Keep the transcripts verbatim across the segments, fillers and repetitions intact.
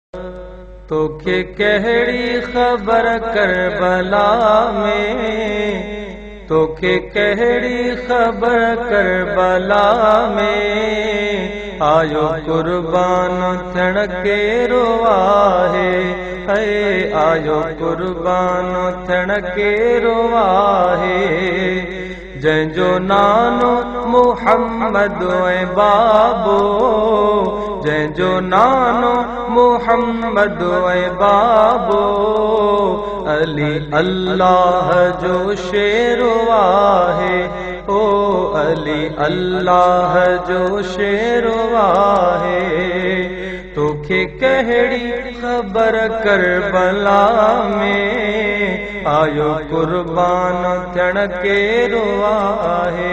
तोखे कहिड़ी ख़बर करबला में, तोखे कहिड़ी ख़बर करबला में, आयो कुर्बान थियण केरो आहे, ऐ आयो कुर्बान थियण केरो आहे। जंहिंजो नानो मुहम्मद ऐं बाबो, जंहिंजो नानो मुहम्मद ऐं बाबो, अली अल्लाह जो शेरो आहे, ओ अली अल्लाह जो शेरो आहे। तोखे कहिड़ी ख़बर करबला में, आयो कुर्बान थियण केरो आहे।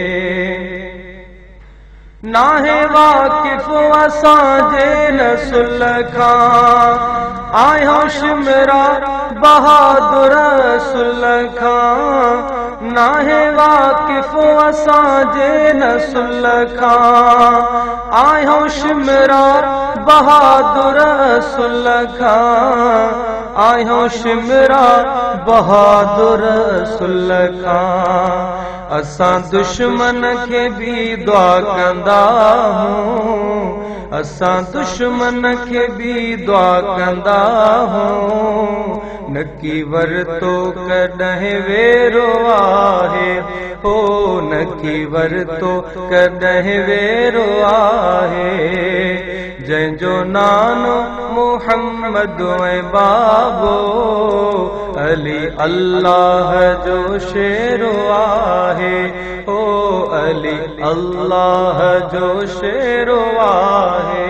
नाहे वाकिफ़ असांजे नस्ल खां, आयो शिमरा बहादुर रसूल खां। नाहे वाकिफ़ असांजे नस्ल खां, आयो शिमरा बहादुर रसूल खां, आयो शिमरा बहादुर रसूल खां। असां दुश्मन खे भी दुआ कंदा हूं, असां दुश्मन खे भी दुआ कंदा हूं। नकी वरतो कॾहिं वेरो आहे, हो नकी वरतो कॾहिं वेरो आहे। जंहिंजो नानो मुहम्मद ऐं बाबो, अली अल्लाह जो शेरो आहे, ओ अली अल्लाह जो शेरो आहे।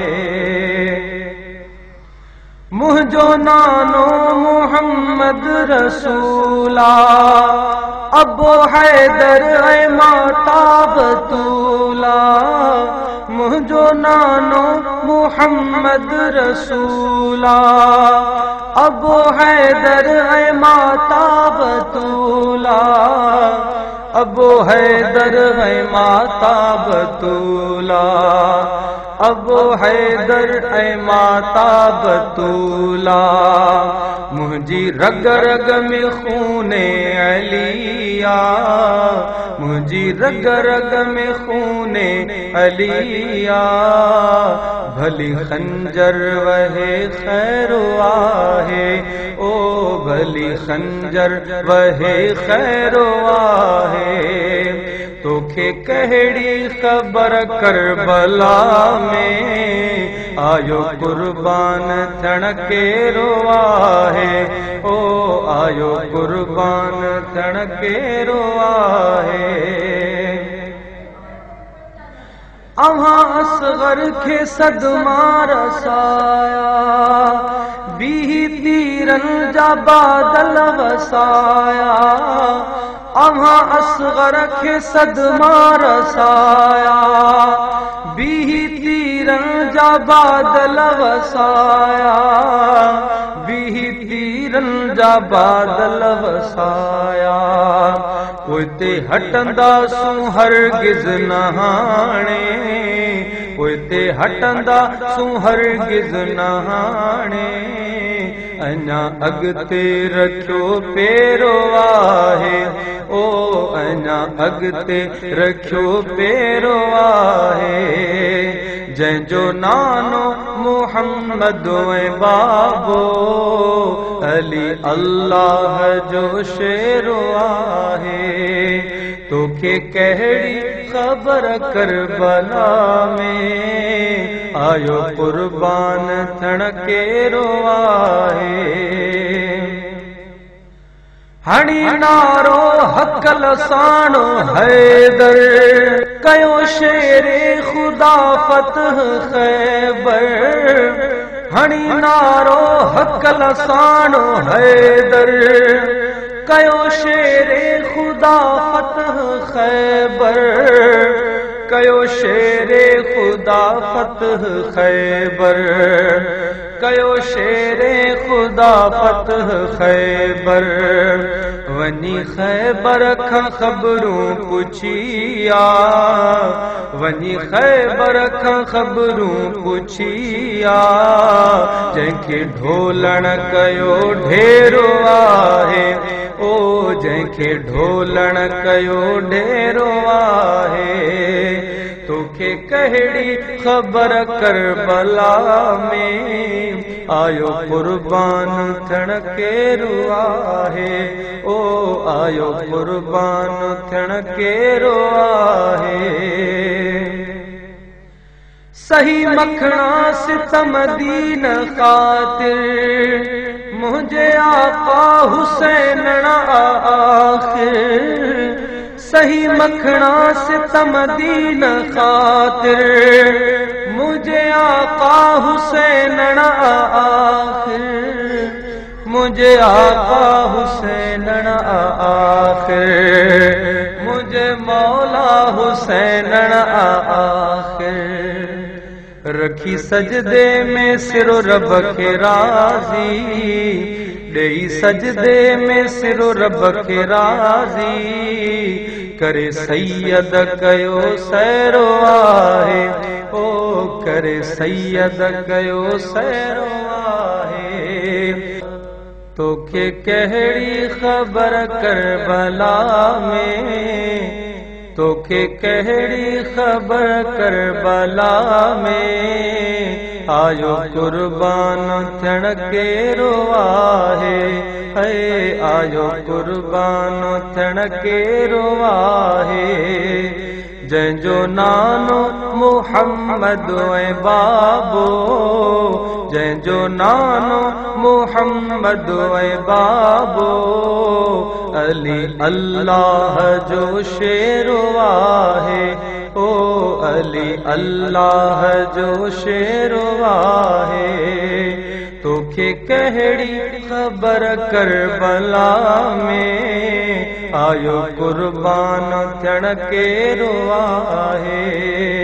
मुंहिंजो नानो मुहम्मद रसूला, अबो हैदर ऐं माता बतूला। मुंहिंजो नानो मुहम्मद रसूला, अबो हैदर ऐं माता बतूला, अबो हैदर ऐं माता बतूला, अबो हैदर ऐं माता बतूला। मुंहिंजी रग रग में खूने अलिया, मुंहिंजी रग रग में खूने अलिया। भली खंजर वहे खैरो आहे, ओ भली खंजर वहे खैरो आहे। तोखे कहिड़ी ख़बर करबला में, आयो कुर्बान थियण केरो आहे, ओ आयो कुर्बान थियण केरो आहे। अव्हां असग़र खे सदमा रसाया, बीही तीरन जा बादल वसाया। अव्हां असग़र खे सदमा रसाया, बीही तीरन जा बादल वसाया, बीही तीरन जा बादल वसाया। पोइते हटंदासूं हरगिज़ न हाणे, पोइते हटंदासूं हरगिज़ न हाणे। अञा अॻिते रखियो पेरो आहे, ओ अञा अॻिते रखियो पेरो आहे। जंहिंजो नानो मुहम्मद ऐं बाबो, अली अल्लाह जो शेरो आहे। तोखे कहिड़ी ख़बर करबला में, आयो कुर्बान थियण केरो आहे। हणी नारो हकल साणो हैदर, कयो शेरे खुदा फतह खैबर। हणी नारो हकल साणो हैदर, कयो शेरे खुदा फतह खैबर, कयो शेरे खुदा फतह खैबर, कयो शेरे खुदा फतह खैबर। वनी खैबर खां ख़बरूं पुछिया, वनी खैबर खां ख़बरूं पुछिया। जंहिंखे ढोलण कयो ढेरो आहे, ओ जंहिंखे ढोलण कयो ढेरो आहे। तोखे कहिड़ी ख़बर करबला में, आयो कुर्बान थियण केरु आहे, ओ आयो कुर्बान थियण केरु आहे। सही मखणा सितम दीन ख़ातिर, मुंहिंजे आका हुसैन आखिर। सही मखणा सितम दीन ख़ातिर, मुझे आका हुसैन आखिर, मुझे आका हुसैन आखिर, मुझे मौला हुसैन आखिर। रखी सजदे में सिरो रब के राज़ी, ॾेई सजदे में सिरो रब के राज़ी। करे सैयद कयो सैरो आहे, ओ करे सैयद कयो सैरो आहे। तोखे कहिड़ी ख़बर करबला में, तोखे कहिड़ी ख़बर करबला में। आयो कुर्बान थियण केरु आहे, है आयो कुर्बान थियण केरु आहे। जंहिंजो नानो मुहम्मद ऐं बाबो, जंहिंजो नानो मुहम्मद ऐं बाबो। अली अल्लाह जो शेरो आहे, ओ अली अल्लाह जो शेरो आहे। तोखे कहिड़ी ख़बर करबला में, आयो कुर्बान थियण केरु आहे।